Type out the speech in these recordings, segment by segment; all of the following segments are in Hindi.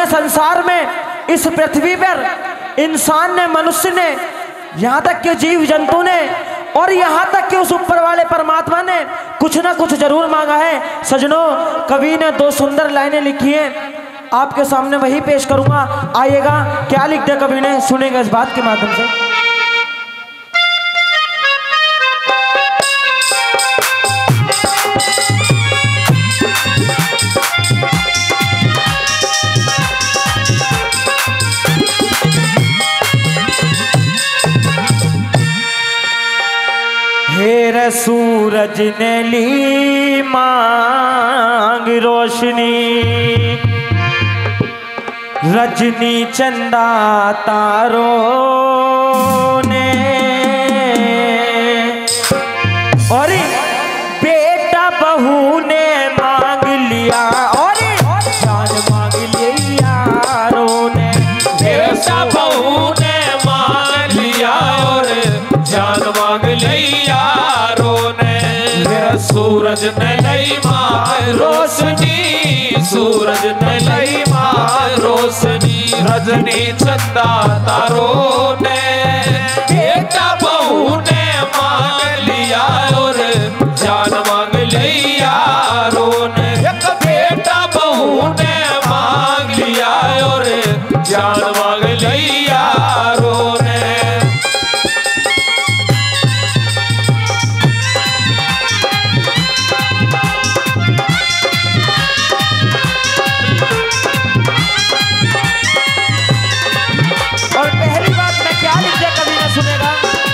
दुनिया संसार में, इस पृथ्वी पर इंसान ने, मनुष्य ने, यहाँ तक कि जीव जंतु ने और यहाँ तक कि उस ऊपर वाले परमात्मा ने कुछ ना कुछ जरूर मांगा है। सजनों, कवि ने 2 सुंदर लाइनें लिखी हैं, आपके सामने वही पेश करूंगा। आइएगा, क्या लिख दिया कवि ने, सुनेगा इस बात के माध्यम से। हेरे सूरज ने ली मांग रोशनी, रजनी चंदा तारों ने, और बेटा बहू ने मांग लिया और जान मांग ली यारों ने। बेटा बहू ने मांग लिया और जान मांग ली यारों ने। सूरज ने लई मांग रोशनी, सूरज ने लई मांग रोशनी, रजनी चंदा तारों ने। बेटा बहू ने मांग लिया और जान मांग ली यारों ने। बेटा बहू ने मांग लिया और जान मांग ली यारों ने। और पहली बात मैं क्या लिख दिया कभी ना सुनेगा।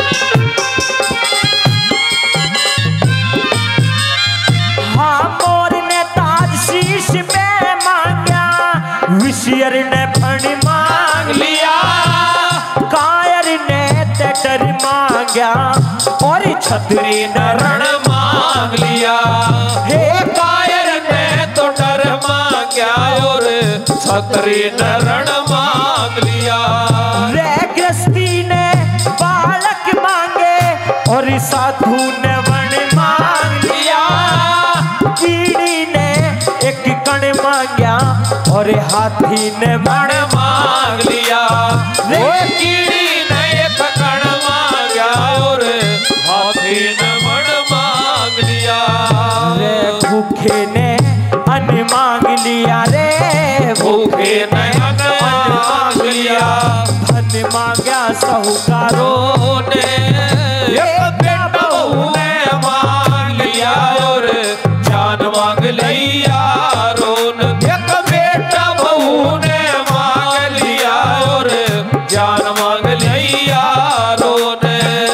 हाँ, मोर ने ताज शीश पे मांगा, विषयर ने फण मांग लिया, कायर ने तेटर मांगा और छतरी ने रण मांग लिया। हे कायर ने तो डर मांगा और छतरी ने रण मांग लिया। रे गृहस्थी ने बालक मांगे और साधु ने वन मांग लिया, कीड़ी ने एक कण मांगा और हाथी ने वन मांग लिया। वो कीड़ी ने एक कण मांगा और हाथी ने वन मांग लिया। रे भूखे ने अन्न मांग लिया, रे भूखे ने अन्न मांग लिया। धन मांगा साहूकारों ने। बेटा बहू ने मांग लिया और जान मांग ली यारों ने। एक बेटा बहू ने मांग लिया और जान मांग ली यारों ने।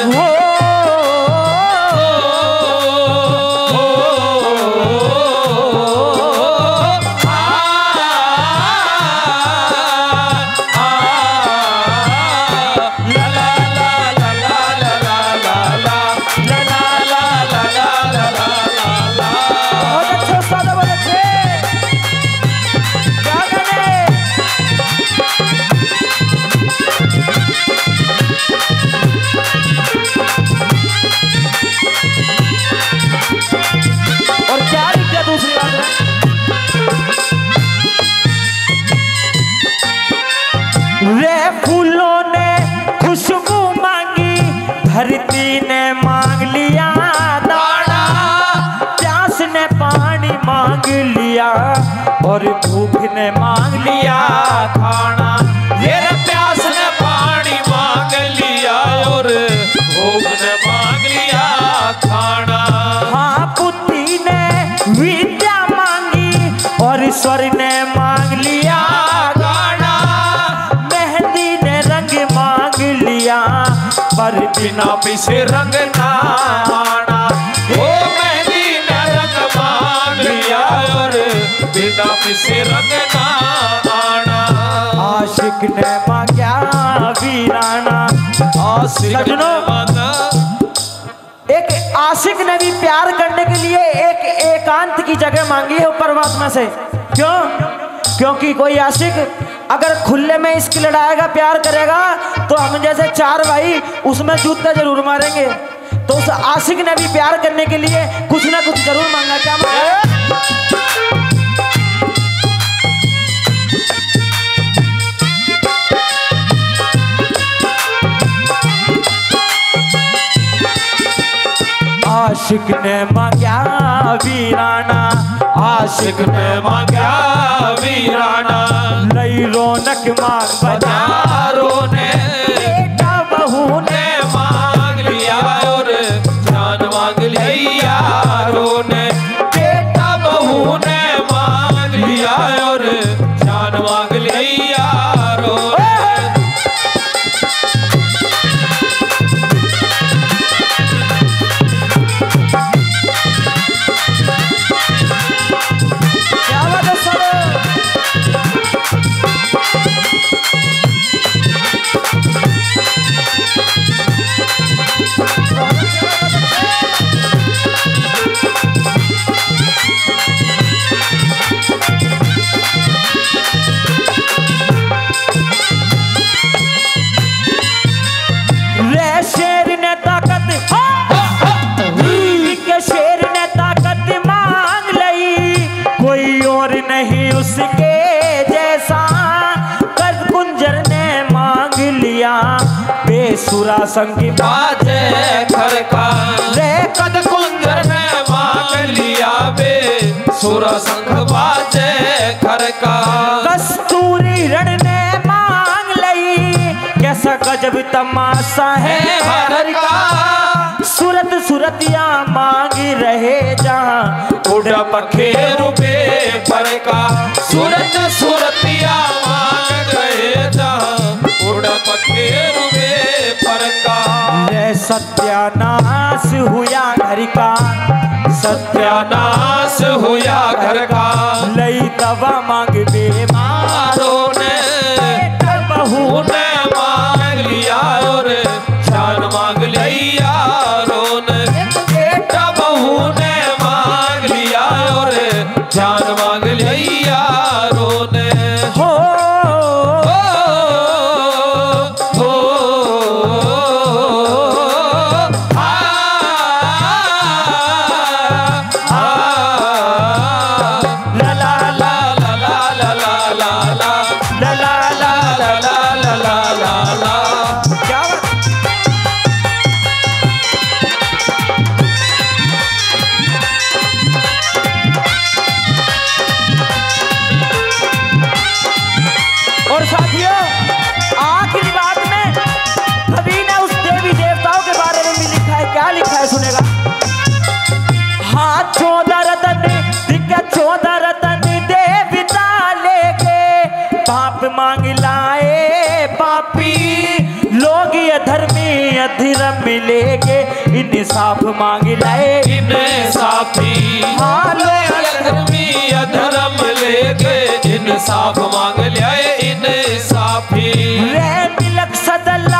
रे फूलों ने खुशबू मांगी, धरती ने मांग लिया दाना, प्यास ने पानी मांग लिया और भूख ने मांग लिया खाना। ये प्यास ने पानी मांग लिया और भूख ने मांग लिया खाना। हाँ, बुद्धि ने विद्या मांगी और ईश्वर ने मांग लिया गाना, मेहंदी ने रंग मांग लिया पर बिना पीछे रंग ना आना। वो मेहंदी ने रंग मांग लिया और बिना पीछे रंग ना आना। आशिक ने मांगा वीराना। आशिक ने मांगा। एक आशिक ने भी प्यार करने के लिए एक एकांत की जगह मांगी है परमात्मा से। क्यों? क्योंकि कोई आशिक अगर खुले में इश्क लड़ाएगा, प्यार करेगा, तो हम जैसे 4 भाई उसमें जूते जरूर मारेंगे। तो उस आशिक ने भी प्यार करने के लिए कुछ ना कुछ जरूर मांगा। क्या मांगा? आशिक ने मांगा वीराना, आशिक ने मांगा वीराना, लई रौनक मांग बाजारों ने बेटा बहू ने मांग लिया और जान मांग लिया यारों ने, बेटा बहू ने मांग लिया और जान मांग लिया यारों ने। क्या बात है सर? शेर ने ताकत के शेर ने ताकत मांग लई, कोई और नहीं उसके जैसा, कद कुंजर ने मांग लिया बेसुरा संग बाजे खरका रे, कद कुंजर ने मांग लिया बेसुरा संग बाजे खरका। कस्तूरी रण ने मांग लई, कैसा गजब तमाशा है हर का, सूरत सूरतिया मांग रहे जहाँ उड़ा पखेरु पर का, सूरत सूरतिया मांग रहे जहाँ उड़ा पखेरु पर का। ले सत्यानाश हुआ घर का, सत्यानाश हुआ घर का, लई दवा मांग बीमारों ने, बहू ने मांग लिया और जान मांग लिया यारों ने, बेटा बहू ने मांग लिया और जान मांग लिया यारों ने। हो और साथियों, आखिरी बात में कवि ने उस देवी देवताओं के बारे में भी लिखा है। क्या लिखा है सुनेगा? हाँ 14 रतन दिक्कत 14 रतन देवता लेके, पाप मांग लाए पापी लोग, अधर्मी अधर्म मिलेगे, इंसाफ मांग लाए इंसाफी। हाँ लोग अधर्मी अधर्म लेके इंसाफ मांग लिया इंसाफी। रे तिलक सदल